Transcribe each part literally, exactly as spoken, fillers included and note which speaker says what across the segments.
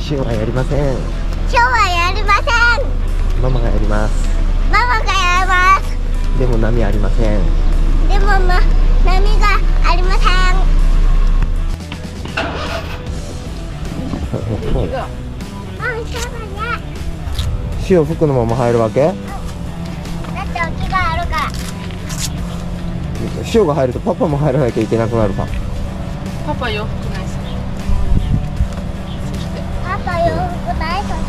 Speaker 1: シオはやりません。
Speaker 2: シオはやりません。
Speaker 1: ママがやります。
Speaker 2: ママがやります。
Speaker 1: でも波ありません。
Speaker 2: でもま波がありません。あ、そうだね。
Speaker 1: 潮吹くのまま入るわけ？
Speaker 2: だって沖があるから。
Speaker 1: 潮が入るとパパも入らなきゃいけなくなるか。
Speaker 3: パパ洋服ないし。
Speaker 2: パパ洋服ないし。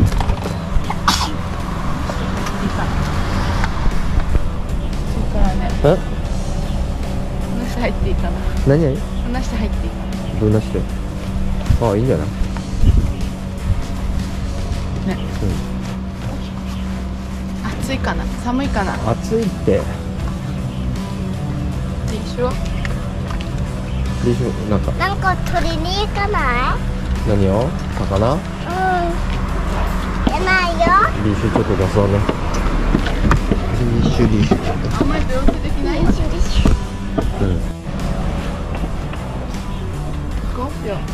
Speaker 3: そうからね。
Speaker 1: え？
Speaker 3: 話して入っていいかな。
Speaker 1: 何々？
Speaker 3: 話して入っていいかな。
Speaker 1: どんなして？ああ、いいんじゃない？
Speaker 3: ね。
Speaker 1: うん。
Speaker 3: 暑いかな、寒いかな。
Speaker 1: 暑いって。
Speaker 3: でしょ。
Speaker 1: でしょ、なんか。
Speaker 2: なんか取りに行かない？
Speaker 1: 何を？魚？
Speaker 2: うん。出ないよ。
Speaker 1: リーシュちょっと出そうね。リーシュリーシュ。
Speaker 3: あんまり病気できない。
Speaker 1: うん。
Speaker 3: 行こうよ。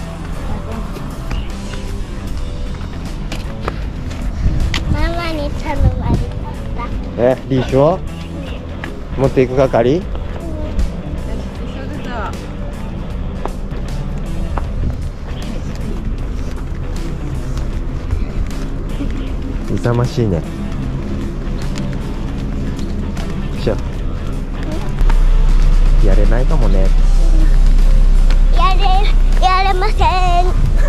Speaker 2: ママに頼まれた。
Speaker 1: え、リーシュを持っていく係？
Speaker 3: 一緒でさ。
Speaker 1: 勇ましいね。しょ。やれないかもね。
Speaker 2: やれ、やれません。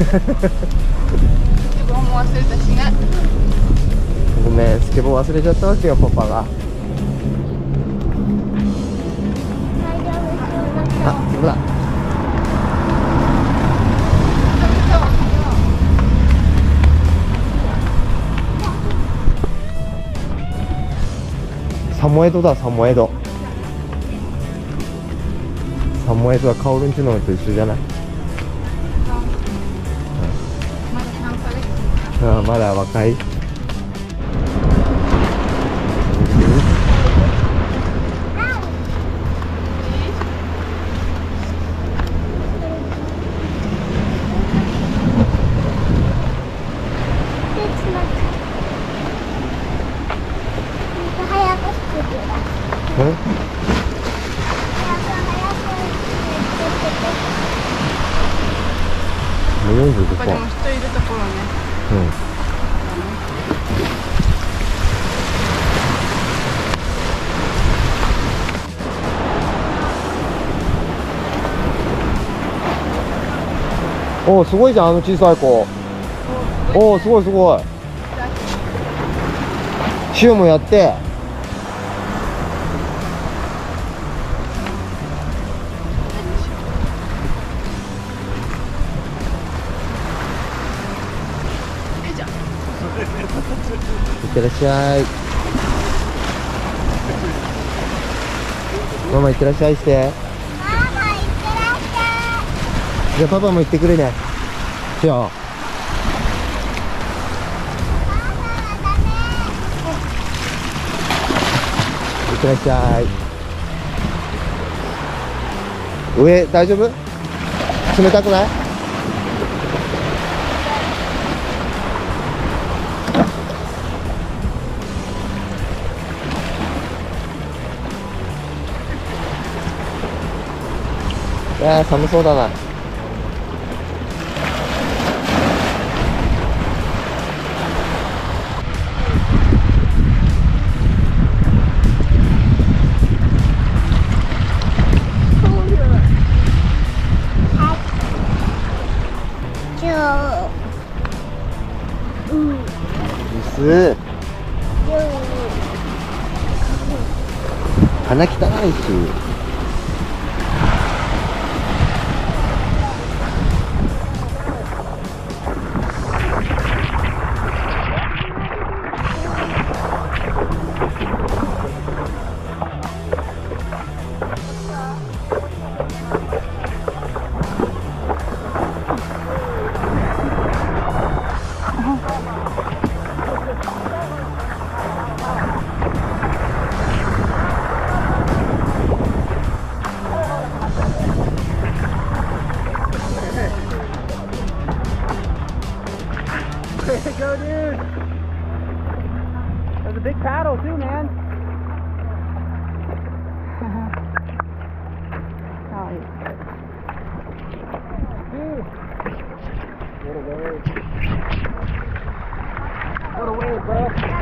Speaker 3: 自分も忘れたしね。
Speaker 1: ごめん、スケボー忘れちゃったわけよ、パパが。
Speaker 2: 大丈夫？
Speaker 1: あ、そうだ。サモエドだ、サモエド。サモエドはカオルンチのと一緒じゃない？
Speaker 3: まださんかげつ。
Speaker 1: ああ、まだ若い。うん？もうよんじゅうご
Speaker 3: こ
Speaker 1: ふん。
Speaker 3: こでも人いるところね。
Speaker 1: うん。おお、すごいじゃん、あの小さい子。おお、すごいすごい。塩もやって。いってらっしゃい。ママいってらっしゃいして。
Speaker 2: ママいってらっしゃい。
Speaker 1: じゃあパパも行ってくるね。しよう。いってらっしゃい。上大丈夫？冷たくない？いやー、寒そうだな。す。鼻汚いし。 go, dude. There's a big paddle too, man.
Speaker 3: かわいい。
Speaker 1: Dude. What a wave. What a wave, bro.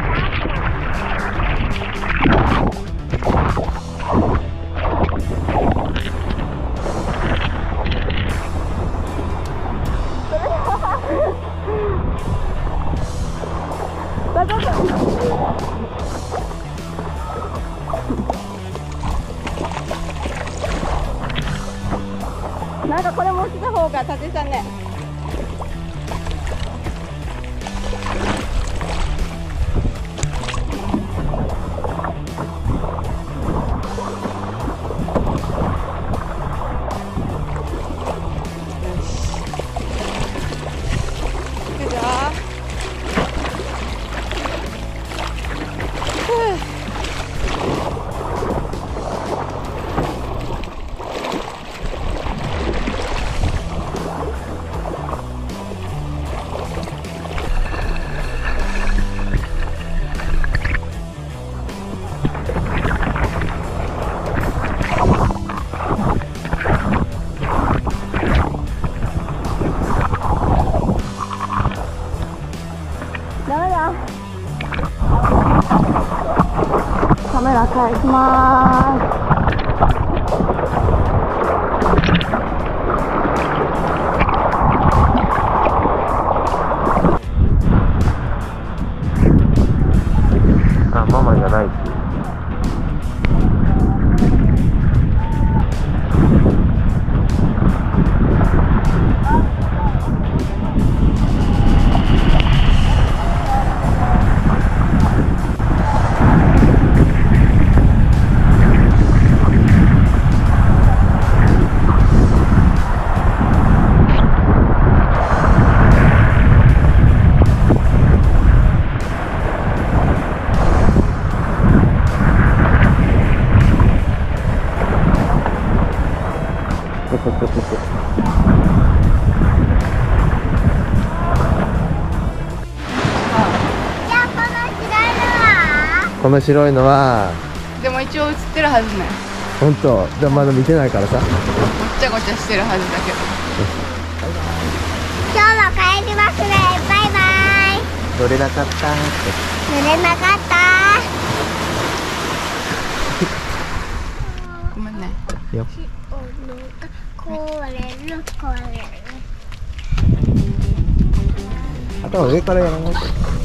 Speaker 3: Hãy subscribe cho kênh Ghiền Mì Gõ để không bỏ lỡ なんかこれ持ってた方が立てたね。行くぞ。ダメだ。カメラ返しまーす。
Speaker 1: あ、ママじゃないし。この白いのは
Speaker 3: でも一応映ってるはずね。
Speaker 1: 本当じゃあまだ見てないからさ。
Speaker 3: ごっちゃごちゃしてるはずだけど。
Speaker 2: 今日も帰りますね。バイバイ。
Speaker 1: 乗れなかったって。
Speaker 2: 乗れなかった。
Speaker 3: ごめんね。
Speaker 1: よ
Speaker 2: これるこれる。
Speaker 1: 頭上からやらないと。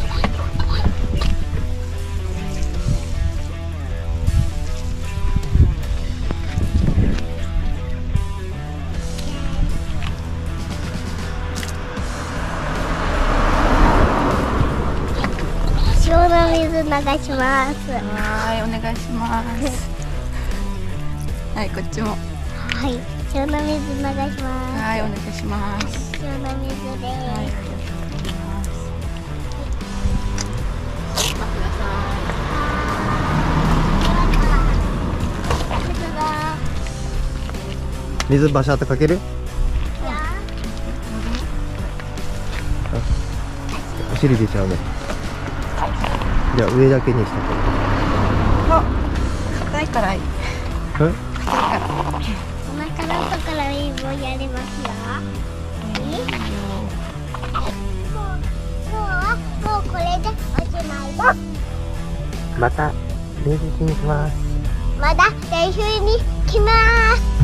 Speaker 2: 塩の水流します。
Speaker 3: はい、お願いします。はい、こっちも。
Speaker 2: はい、塩の水流します。
Speaker 3: はい、お願いします。
Speaker 2: 塩の水で
Speaker 3: はい、ありがとう
Speaker 2: す。
Speaker 3: ございます。ご覧くださ
Speaker 1: 水バシャッとかける？お尻出ちゃうね。じゃあ上だけにしたけど。
Speaker 3: あ、硬いからいい。
Speaker 1: え？
Speaker 3: 硬いから。
Speaker 2: お腹のところにもやりますよ。もう今日はもうこれでおしまいだ。
Speaker 1: また練習しに行きます。
Speaker 2: まだ練習に来ます。